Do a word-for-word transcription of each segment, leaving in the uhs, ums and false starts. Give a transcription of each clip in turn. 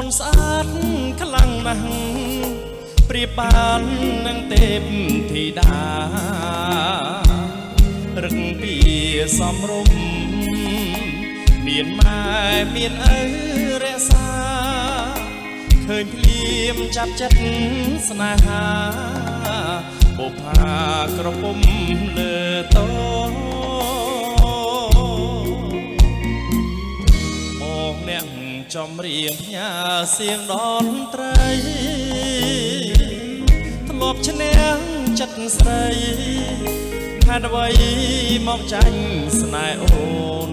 ស្អាតខ្លាំងណាស់ប្រៀបបាននឹងទេពធីតារឹកពីសំរុំមានម៉ែមានឪរក្សាឃើញភ្លៀមចាប់ចិត្តស្នេហាបុប្ផាក្រពុំលើតមកអ្នកចំរៀងផ្ញើសៀងដនត្រីធ្លាប់ឈ្នះចិត្តស្រីហេតុអ្វីមកចាញ់ស្នេហ៍អូន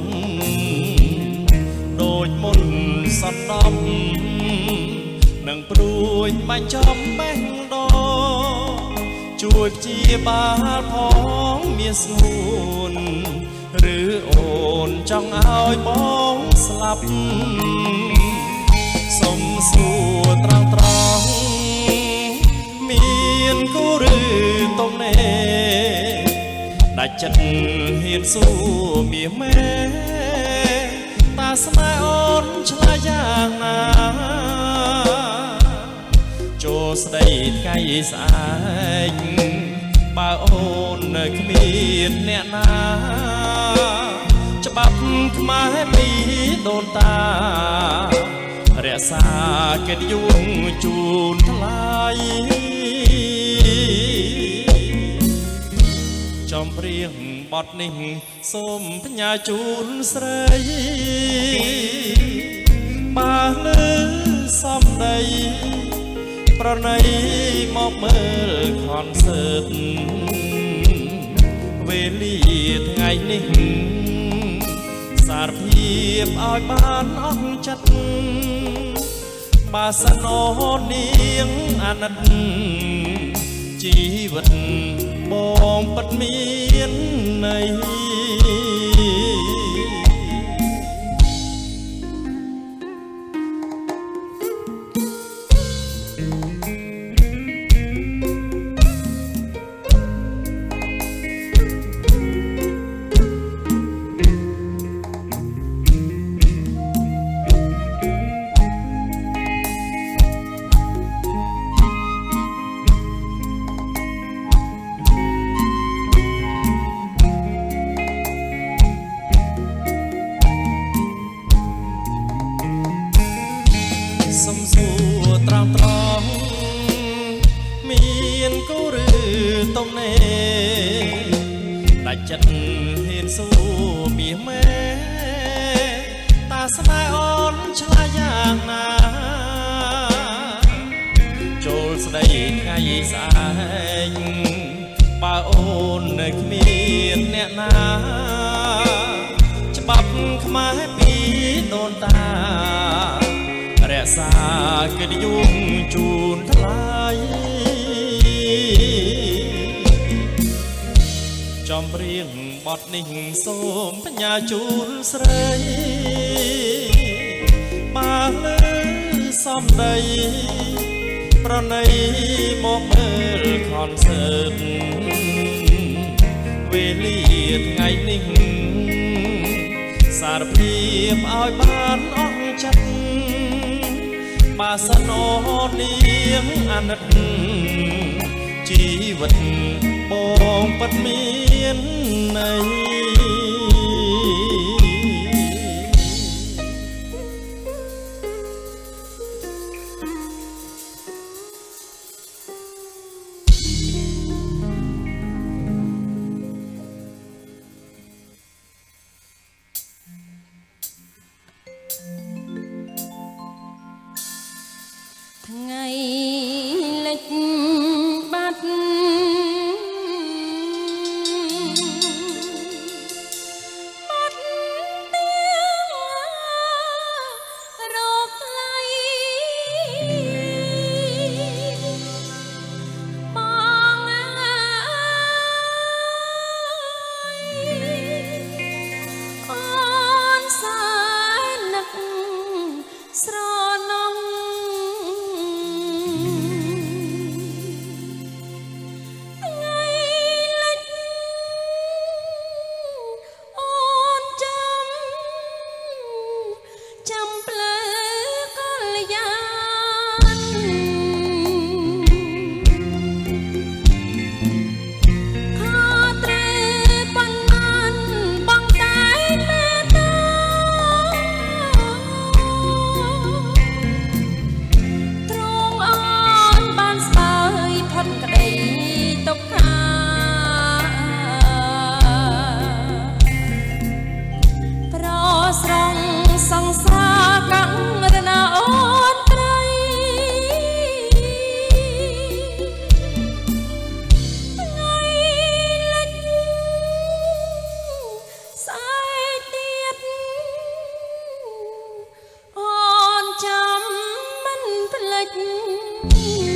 ដូចមុនសន្តំនឹងព្រួយបាញ់ចំបេះដូងជួយជាបាលផងមានស្ងួនឬអូនចង់ឲ្យបងស្លាប់សុំសួរត្រង់ត្រង់មានគូឬទំនេរដាច់ចិត្តហ៊ានសួរមាសមេតាស្នេហ៍អូនឆ្លើយយ៉ាងណាចូលស្ដីថ្ងៃស្អែកបើអូននៅគ្មានអ្នកណាច្បាប់ខ្មែរពីដូនតារក្សាកិត្តិយសជូនថ្លៃចំរៀងបទនេះសូមផ្ញើជូនស្រីបើលើសំដីប្រណីមកមើលខនសើតវេលាថ្ងៃនេះសារភាពឲ្យបានអស់ចិត្តបើសិនអូននាងអាណិតជីវិតបងពិតមានន័យសំសួរត្រង់ត្រង់មានគូឬទំនេរដាច់ចិត្តហ៊ានសួរមាសមេតាស្នេហ៍អូនឆ្លើយយ៉ាងណាចូលស្ដីថ្ងៃស្អែកបើអូននៅគ្មានអ្នកណាច្បាប់ខ្មែរពីដូនតារក្សាកិត្តិយសជូនថ្លៃចំរៀងបទនេះសូមផ្ញើជូនស្រីបើលើសំដីប្រណីមកមើលខនសើតវេលាថ្ងៃនេះសារភាពឲ្យបានអស់ចិត្តបើសិនអូននាងអាណិតជីវិតបងពិតមានន័យថ្ងៃលិចបាត់បាត់ទៀងរកថ្លៃបងអើយអូនសែននឹកស្រណោះល